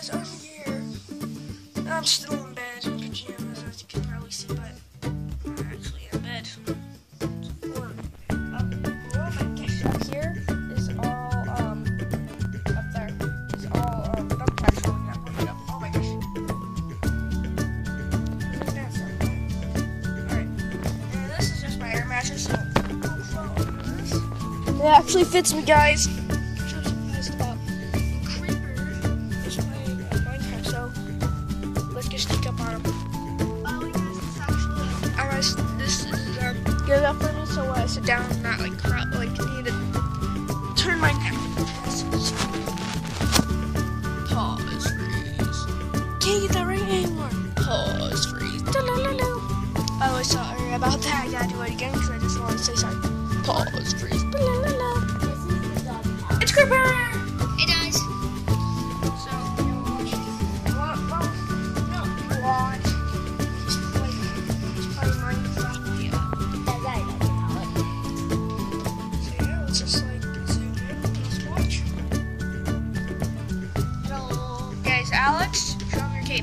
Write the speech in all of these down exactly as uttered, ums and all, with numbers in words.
guys, I'm here. I'm still in bed in pajamas, as you can probably see, but I'm actually in bed. Or, um, oh my gosh, up here is all, um, up there is all, um, dump actually, not one up. Oh my gosh. Alright, and this is just my air mattress, so it actually fits me, guys. Show you guys about Creeper is playing uh, Minecraft, so let's get sneak up on him. Oh, yes, this is actually. Alright, this is um good up for me, so when I sit down, I'm not like crap, like need to turn my neck. Pause, freeze. Can't get that right anymore. Pause, freeze. Oh, sorry about that. I gotta do it again because I just want to say sorry. Pause, freeze. It's Creeper! Hey guys. So, you watch. Well, well, no, watch. He's playing, he's playing Minecraft. Yeah. So, yeah, let's just like zoom in. Let's watch. Hello. Guys, Alex, show him your cape.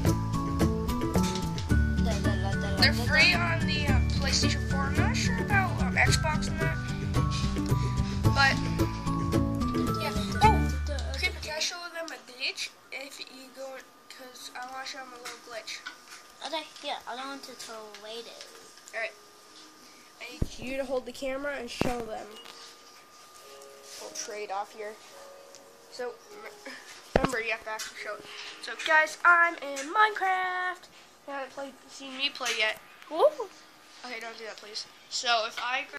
They're free on the uh, PlayStation four. I'm not sure about um, Xbox and that. But, yeah. Oh, Creeper, can I show them a glitch? If you go, because I want to show them a little glitch. Okay, yeah, I don't want to throw away this. Alright. I need you to hold the camera and show them. We'll trade off here. So, remember, you have to actually show it. So, guys, I'm in Minecraft. You haven't played, seen me play yet. Woo! Okay, don't do that, please. So, if I